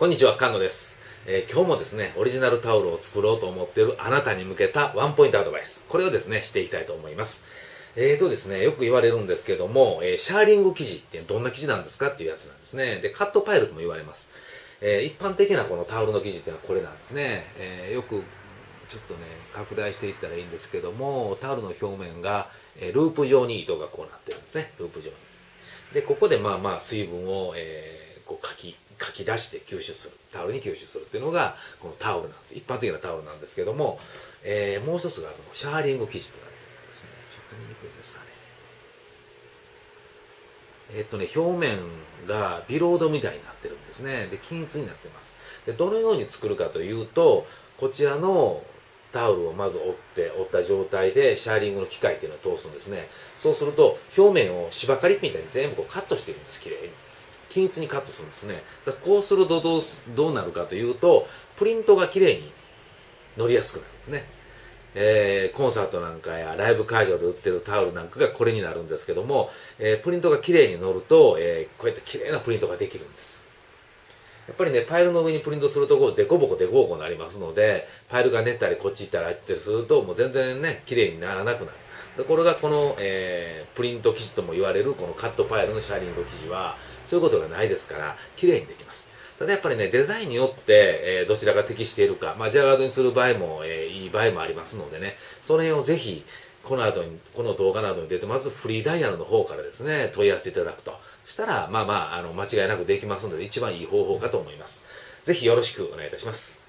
こんにちは、菅野です。今日もですね、オリジナルタオルを作ろうと思っているあなたに向けたワンポイントアドバイス。これをですね、していきたいと思います。ですね、よく言われるんですけども、シャーリング生地ってどんな生地なんですかっていうやつなんですね。で、カットパイルとも言われます。一般的なこのタオルの生地っていうのはこれなんですね。よくちょっとね、拡大していったらいいんですけども、タオルの表面が、ループ状に糸がこうなってるんですね。ループ状に。で、ここで水分を、こうかき出して吸収する。タオルに吸収するっていうのが、このタオルなんです。一般的なタオルなんですけども、もう一つがシャーリング生地と言われてるんですね。ちょっと見にくいですかね。表面がビロードみたいになってるんですね。で、均一になってます。で、どのように作るかというと、こちらのタオルをまず折った状態でシャーリングの機械っていうのを通すんですね。そうすると、表面を芝刈りみたいに全部こうカットしていくんです、きれいに。均一にカットするんですね。だからこうするとどうなるかというと、プリントがきれいに乗りやすくなるんですね。コンサートなんかやライブ会場で売ってるタオルなんかがこれになるんですけども、プリントがきれいに乗ると、こうやってきれいなプリントができるんです。やっぱりね、パイルの上にプリントするところデコボコになりますので、パイルが練ったりこっち行ったりあったりするともう全然ね、綺麗にならなくなる。でこれがこの、プリント生地とも言われるこのカットパイルのシャーリング生地はそういうことがないですから綺麗にできます。ただやっぱりね、デザインによって、どちらが適しているか、ジャガードにする場合も、いい場合もありますのでね、その辺をぜひこの動画などに出てますフリーダイヤルの方からですね、問い合わせいただくとしたら間違いなくできますので一番いい方法かと思います。ぜひよろしくお願いいたします。